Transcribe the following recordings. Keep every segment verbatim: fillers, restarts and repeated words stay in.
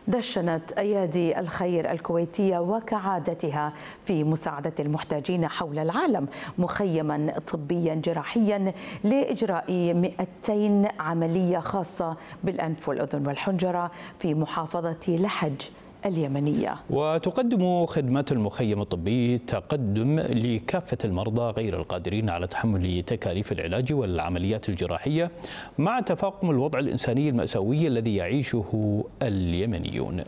دشنت أيادي الخير الكويتية وكعادتها في مساعدة المحتاجين حول العالم مخيما طبيا جراحيا لإجراء مئتين عملية خاصة بالأنف والأذن والحنجرة في محافظة لحج اليمنية. وتقدم خدمات المخيم الطبي تقدم لكافة المرضى غير القادرين على تحمل تكاليف العلاج والعمليات الجراحية مع تفاقم الوضع الإنساني المأساوي الذي يعيشه اليمنيون.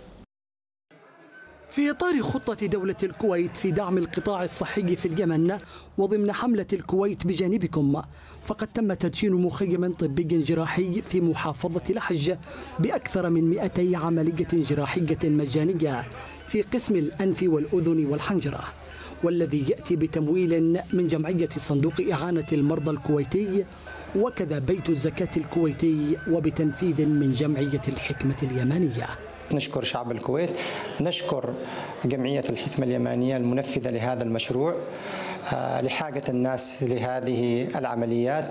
في إطار خطة دولة الكويت في دعم القطاع الصحي في اليمن وضمن حملة الكويت بجانبكم، فقد تم تدشين مخيم طبي جراحي في محافظة لحج بأكثر من مئتي عملية جراحية مجانية في قسم الأنف والأذن والحنجرة، والذي يأتي بتمويل من جمعية صندوق إعانة المرضى الكويتي وكذا بيت الزكاة الكويتي وبتنفيذ من جمعية الحكمة اليمنية. نشكر شعب الكويت، نشكر جمعية الحكمة اليمانية المنفذة لهذا المشروع لحاجة الناس لهذه العمليات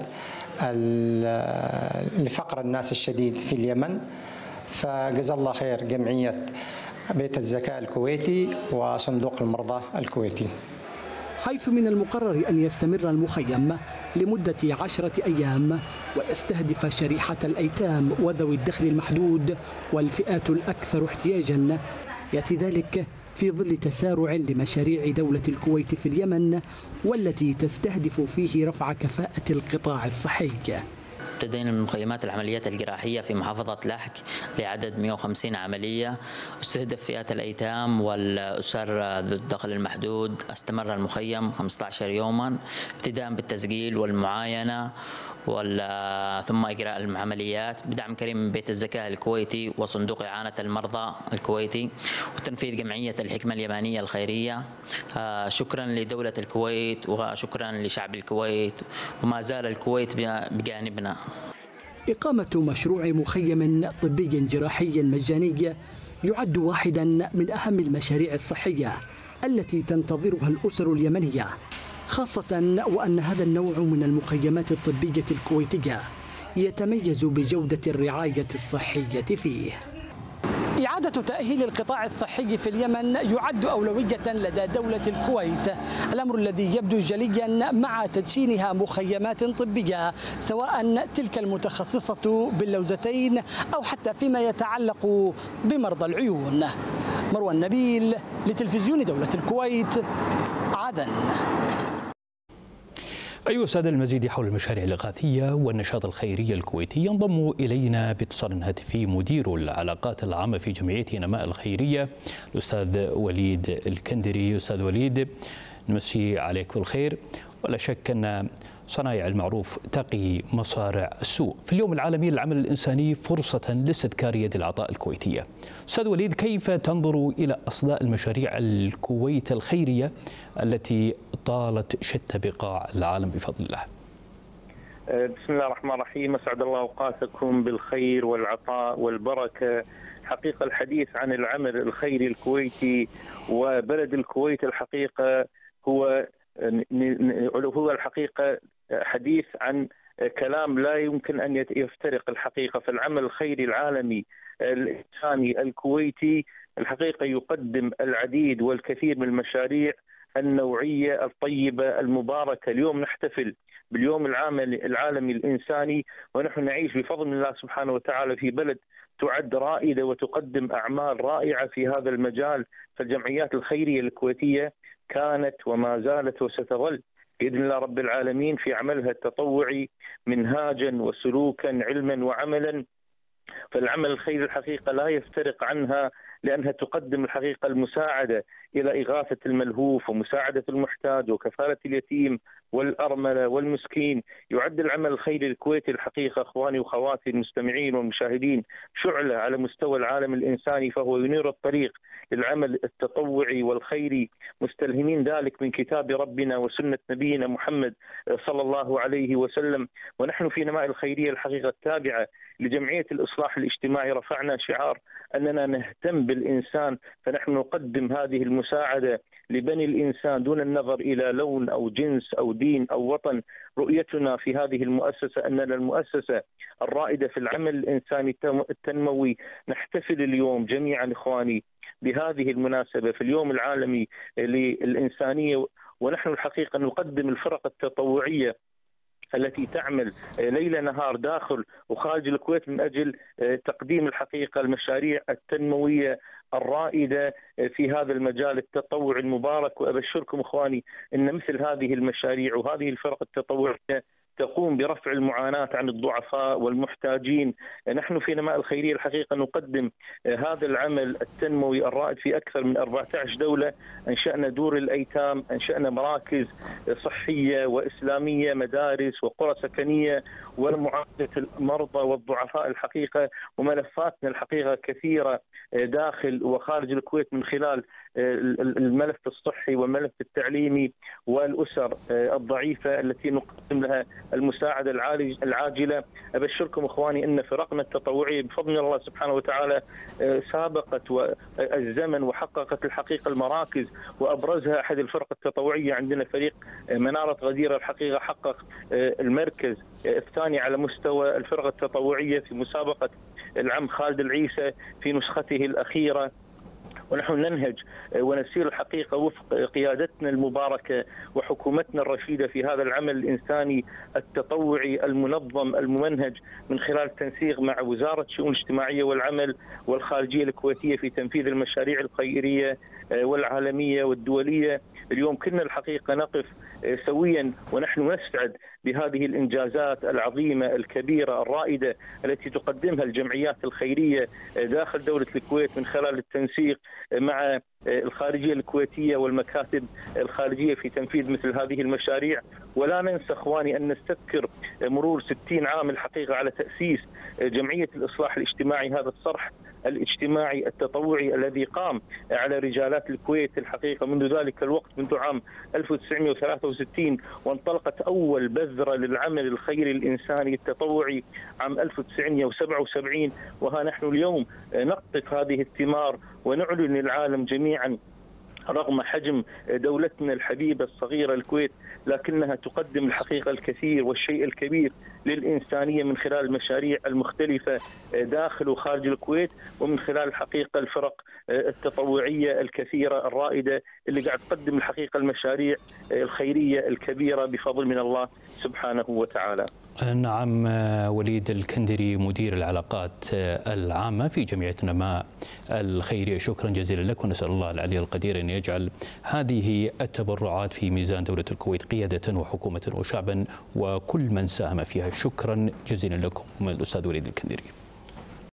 لفقر الناس الشديد في اليمن، فجزا الله خير جمعية بيت الزكاة الكويتي وصندوق المرضى الكويتي. حيث من المقرر أن يستمر المخيم لمدة عشرة أيام ويستهدف شريحة الأيتام وذوي الدخل المحدود والفئات الأكثر احتياجا، يأتي ذلك في ظل تسارع لمشاريع دولة الكويت في اليمن والتي تستهدف فيه رفع كفاءة القطاع الصحي. ابتدينا من مخيمات العمليات الجراحية في محافظة لحج لعدد مئة وخمسين عملية، استهدف فئات الأيتام والأسر ذو الدخل المحدود. استمر المخيم خمسة عشر يوما ابتداء بالتسجيل والمعاينة ثم إجراء العمليات بدعم كريم من بيت الزكاة الكويتي وصندوق إعانة المرضى الكويتي وتنفيذ جمعية الحكمة اليمانية الخيرية. شكرا لدولة الكويت وشكرا لشعب الكويت، وما زال الكويت بجانبنا. إقامة مشروع مخيم طبي جراحي مجاني يعد واحدا من أهم المشاريع الصحية التي تنتظرها الأسر اليمنية، خاصة وأن هذا النوع من المخيمات الطبية الكويتية يتميز بجودة الرعاية الصحية فيه. إعادة تأهيل القطاع الصحي في اليمن يعد أولوية لدى دولة الكويت، الأمر الذي يبدو جليا مع تدشينها مخيمات طبية سواء تلك المتخصصة باللوزتين أو حتى فيما يتعلق بمرضى العيون. مروان نبيل لتلفزيون دولة الكويت، عدن. أيها السادة، المزيد حول المشاريع الإغاثية والنشاط الخيري الكويتي ينضم إلينا باتصال هاتفي مدير العلاقات العامة في جمعية نماء الخيرية الأستاذ وليد الكندري. أستاذ وليد، نمسي عليك بالخير. ولا شك أن صنايع المعروف تقي مصارع السوء. في اليوم العالمي للعمل الإنساني فرصة لاستذكار يد العطاء الكويتية. أستاذ وليد، كيف تنظر إلى أصداء المشاريع الكويت الخيرية التي طالت شتى بقاع العالم بفضل الله؟ بسم الله الرحمن الرحيم. أسعد الله أوقاتكم بالخير والعطاء والبركة. حقيقة الحديث عن العمل الخيري الكويتي وبلد الكويت الحقيقة هو هو الحقيقة حديث عن كلام لا يمكن أن يفترق. الحقيقة في العمل الخيري العالمي الإنساني الكويتي الحقيقة يقدم العديد والكثير من المشاريع النوعية الطيبة المباركة. اليوم نحتفل باليوم العالمي الإنساني ونحن نعيش بفضل الله سبحانه وتعالى في بلد تعد رائدة وتقدم أعمال رائعة في هذا المجال. فالجمعيات الخيرية الكويتية كانت وما زالت وستظل بإذن الله رب العالمين في عملها التطوعي منهاجا وسلوكا علما وعملا. فالعمل الخيري الحقيقة لا يفترق عنها، لأنها تقدم الحقيقة المساعدة إلى إغاثة الملهوف ومساعدة المحتاج وكفالة اليتيم والأرملة والمسكين. يعد العمل الخيري الكويتي الحقيقة أخواني وخواتي المستمعين والمشاهدين شعلة على مستوى العالم الإنساني، فهو ينير الطريق للعمل التطوعي والخيري، مستلهمين ذلك من كتاب ربنا وسنة نبينا محمد صلى الله عليه وسلم. ونحن في نماء الخيرية الحقيقة التابعة لجمعية الإصلاح الاجتماعي رفعنا شعار أننا نهتم بالإنسان، فنحن نقدم هذه المساعدة لبني الإنسان دون النظر إلى لون أو جنس أو بين أو وطن. رؤيتنا في هذه المؤسسة أننا المؤسسة الرائدة في العمل الإنساني التنموي. نحتفل اليوم جميعا إخواني بهذه المناسبة في اليوم العالمي للإنسانية، ونحن الحقيقة نقدم الفرق التطوعية التي تعمل ليل نهار داخل وخارج الكويت من أجل تقديم الحقيقة المشاريع التنموية الرائدة في هذا المجال التطوعي المبارك. وأبشركم إخواني أن مثل هذه المشاريع وهذه الفرق التطوعية تقوم برفع المعاناة عن الضعفاء والمحتاجين. نحن في نماء الخيرية الحقيقة نقدم هذا العمل التنموي الرائد في أكثر من أربعة عشر دولة. أنشأنا دور الأيتام، أنشأنا مراكز صحية وإسلامية، مدارس وقرى سكنية، ومعالجة المرضى والضعفاء الحقيقة. وملفاتنا الحقيقة كثيرة داخل وخارج الكويت من خلال الملف الصحي والملف التعليمي والأسر الضعيفة التي نقدم لها المساعدة العاجلة. أبشركم إخواني أن فرقنا التطوعية بفضل الله سبحانه وتعالى سابقت الزمن وحققت الحقيقة المراكز، وأبرزها أحد الفرق التطوعية عندنا فريق منارة غديرة الحقيقة حقق المركز الثاني على مستوى الفرق التطوعية في مسابقة العم خالد العيسى في نسخته الأخيرة. ونحن ننهج ونسير الحقيقة وفق قيادتنا المباركة وحكومتنا الرشيدة في هذا العمل الإنساني التطوعي المنظم الممنهج من خلال التنسيق مع وزارة الشؤون الاجتماعية والعمل والخارجية الكويتية في تنفيذ المشاريع الخيرية والعالمية والدولية. اليوم كنا الحقيقة نقف سويا ونحن نسعد بهذه الإنجازات العظيمة الكبيرة الرائدة التي تقدمها الجمعيات الخيرية داخل دولة الكويت من خلال التنسيق مع الخارجية الكويتية والمكاتب الخارجية في تنفيذ مثل هذه المشاريع. ولا ننسى إخواني أن نستذكر مرور ستين عام الحقيقة على تأسيس جمعية الإصلاح الاجتماعي، هذا الصرح الاجتماعي التطوعي الذي قام على رجالات الكويت الحقيقة منذ ذلك الوقت، منذ عام ألف وتسعمئة وثلاثة وستين، وانطلقت أول بذرة للعمل الخيري الإنساني التطوعي عام ألف وتسعمئة وسبعة وسبعين. وها نحن اليوم نقطف هذه الثمار ونعلن للعالم جميعا رغم حجم دولتنا الحبيبة الصغيرة الكويت، لكنها تقدم الحقيقة الكثير والشيء الكبير للإنسانية من خلال المشاريع المختلفة داخل وخارج الكويت، ومن خلال الحقيقة الفرق التطوعية الكثيرة الرائدة اللي قاعد تقدم الحقيقة المشاريع الخيرية الكبيرة بفضل من الله سبحانه وتعالى. نعم، وليد الكندري مدير العلاقات العامة في جمعية نماء الخيرية، شكرا جزيلا لك، ونسأل الله العلي القدير أن يجعل هذه التبرعات في ميزان دولة الكويت قيادة وحكومة وشعبا وكل من ساهم فيها. شكرا جزيلا لكم الأستاذ وليد الكندري.